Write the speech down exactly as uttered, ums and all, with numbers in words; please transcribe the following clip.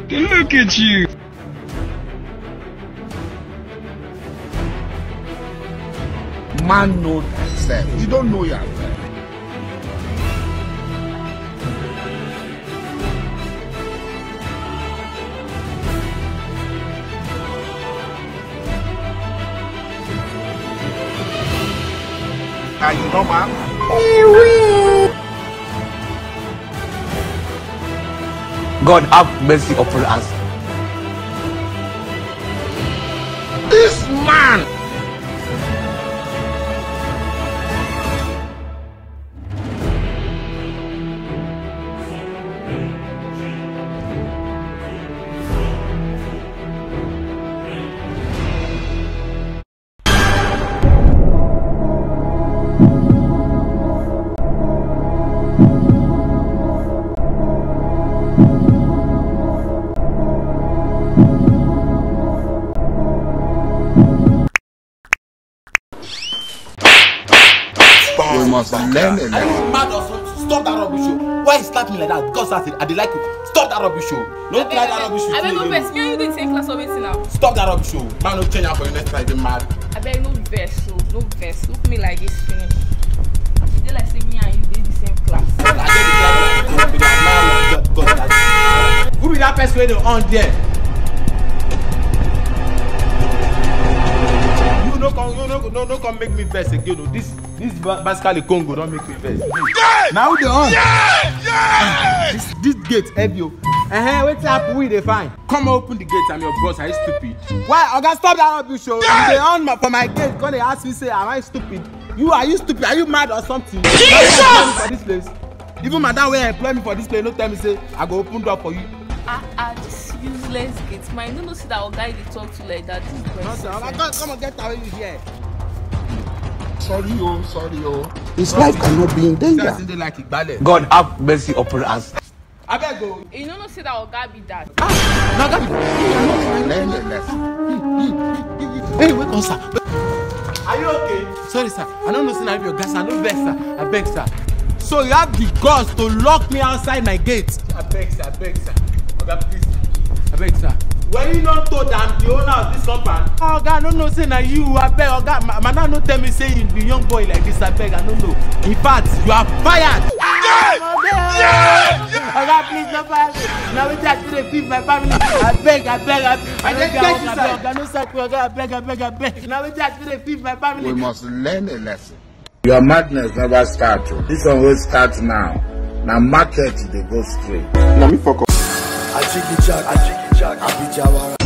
Look at you. Man know thyself. You don't know yourself. Are you know, man? God have mercy upon us. This man. We must learn a lesson. Are you mad or something? Stop that rubbish show. Why you slap me like that? Because I said I did like you. Stop that rubbish show. No try that rubbish show. I beg no vex. Me and you dey same class already now. Stop that rubbish show. Man, no change for you next time. They mad. I beg no vex. So no vex. Look me like this finish. You dey like say me and you dey the same class. Who be that person wey on there? You no come, you no no no come make me vex again. No. This this basically Congo don't make me vex. Yeah! Now they on. Yeah! Yeah! This this gate heavy. Eh eh, what's happen? We dey fine. Come open the gate. I'm your boss. Are you stupid? Why? Oga, stop that rubbish show. Yeah! You dey on my, for my gate. Come they ask me say, am I stupid? You are you stupid? Are you mad or something? Jesus! For this place. Even madam wey employ me for this place no tell me say I go open door for you. Ah ah, this useless gate man. You no know see that our guy dey talk to like that. This is Nonsense. Oga, come come and get away you here. Sorry, oh, sorry, oh. His life cannot be in danger. They like Igbale. God have mercy upon us. I beg go. You no know see that our guy be that. Ah, now We must learn a lesson. hey, wait on, sir. Are you okay? Sorry, sir. I don't know see now your gas. I don't beg, sir. I beg, sir. So you have the guts to lock me outside my gate. I beg, sir. I beg, sir. Oga, please. I beg, sir. Were you not told that I'm the owner of this compound? Oh God, no no say na you. I beg, Oga, madam no tell me say you be young boy like this. I beg, I don't know. In fact, you are fired. Yeah! Yeah! Yeah! Oga, please no fire me. Now we just to feed my family. I beg, I beg, I beg. I just beg you, sir. Oga, no sack me, Oga, I beg, I beg, I beg. Now we just to feed my family. We must learn a lesson. Your madness never start. This one will start now. Now market they go straight. Let me fuck up. I jiggy jack, I jiggy jack, I be Jawara.